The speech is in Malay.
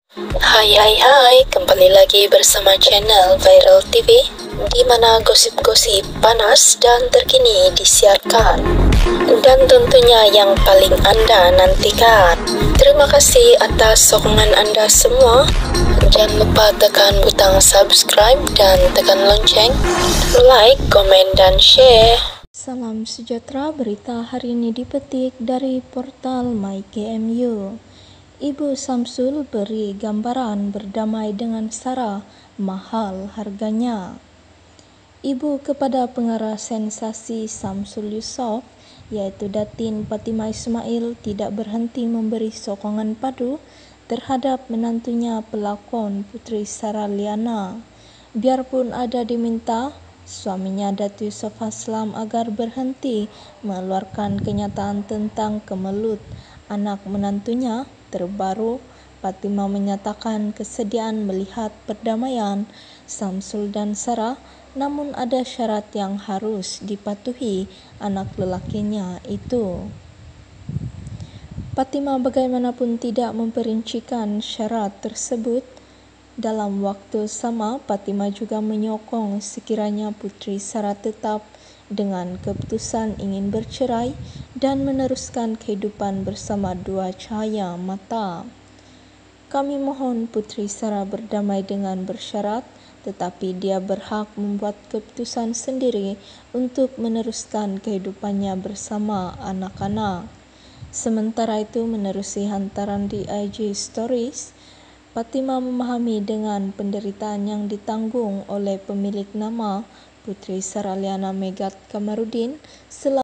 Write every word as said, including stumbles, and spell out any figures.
Hai hai hai, kembali lagi bersama channel Viral T V, di mana gosip-gosip panas dan terkini disiarkan, dan tentunya yang paling Anda nantikan. Terima kasih atas sokongan Anda semua. Jangan lupa tekan butang subscribe dan tekan lonceng, like, komen, dan share. Salam sejahtera, berita hari ini dipetik dari portal My K M U. Ibu Samsul beri gambaran berdamai dengan Sarah, mahal harganya. Ibu kepada pengarah sensasi Samsul Yusof, yaitu Datin Fatimah Ismail, tidak berhenti memberi sokongan padu terhadap menantunya pelakon Putri Sarah Liana. Biarpun ada diminta suaminya Datuk Yusof Haslam agar berhenti mengeluarkan kenyataan tentang kemelut anak menantunya terbaru, Fatimah menyatakan kesediaan melihat perdamaian Samsul dan Sarah, namun ada syarat yang harus dipatuhi anak lelakinya itu. Fatimah bagaimanapun tidak memperincikan syarat tersebut. Dalam waktu sama, Fatimah juga menyokong sekiranya Putri Sarah tetap dengan keputusan ingin bercerai dan meneruskan kehidupan bersama dua cahaya mata. Kami mohon Putri Sarah berdamai dengan bersyarat, tetapi dia berhak membuat keputusan sendiri untuk meneruskan kehidupannya bersama anak-anak. Sementara itu, menerusi hantaran di I G Stories, Fatimah memahami dengan penderitaan yang ditanggung oleh pemilik nama Putri Sarah Liana Megat Kamarudin selama